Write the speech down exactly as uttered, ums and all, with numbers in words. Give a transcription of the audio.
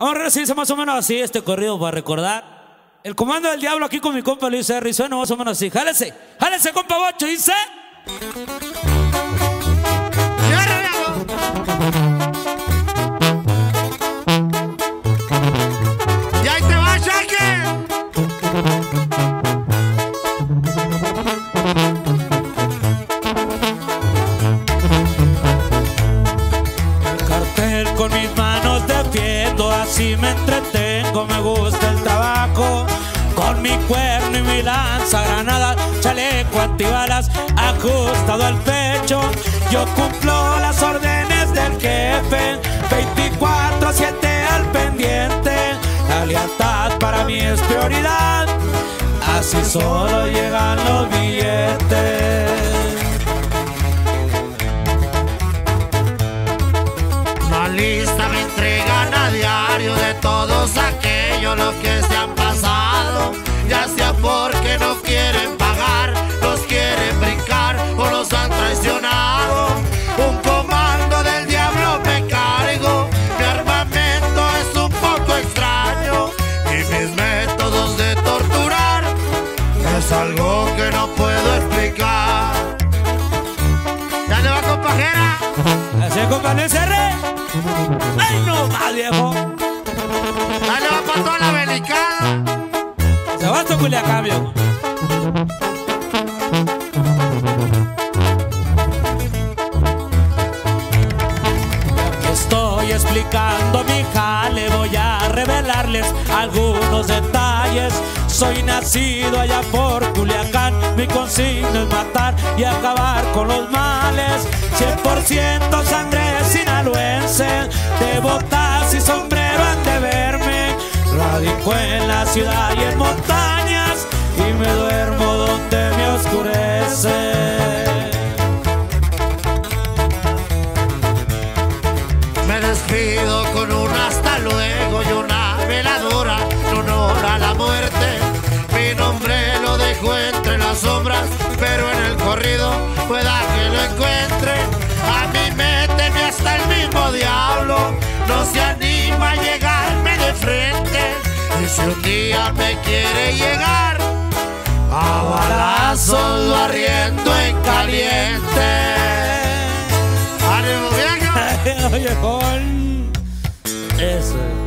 Vamos a ver si dice más o menos así este corrido para recordar. El comando del diablo aquí con mi compa Luis R. Suena más o menos así. Jálese, jálese, compa Bocho, dice. Y ahí te va, Shaque. El cartel con mis manos defiendo, así me entretengo, me gusta el tabaco. Con mi cuerno y mi lanza granada, chaleco antibalas ajustado al pecho. Yo cumplo las órdenes del jefe, veinticuatro siete al pendiente. La lealtad para mí es prioridad, así solo llegan los billetes. Una lista me entregan a diario de todos aquellos los que se han pasado, ya sea porque no quieren pagar, los quieren brincar o los han traicionado. Un comando del diablo me cargo, mi armamento es un poco extraño y mis métodos de torturar es algo que no puedo explicar. Ya le va, compajera. Así es, compa Luis R. ¡Ay, no más, viejo! Dale, va para toda la belicada. Se va a Culiacán, viejo. Estoy explicando mi jale, voy a revelarles algunos detalles. Soy nacido allá por Culiacán, mi consigna es matar y acabar con los males. Cien por ciento sangre sinaloense, de botas y sombrero han de verme. Radico en la ciudad y en montañas, y me duermo donde me oscurece. Me despido con un hasta luego y una veladora en honor a la muerte. Mi nombre lo dejo entre las sombras, pero en el corrido pueda que lo encuentre. A mí me teme hasta el mismo diablo, no se anima a llegarme de frente. Y si un día me quiere llegar, a balazos lo arriendo en caliente. ¡Ánimo, viejo! Oye, con eso.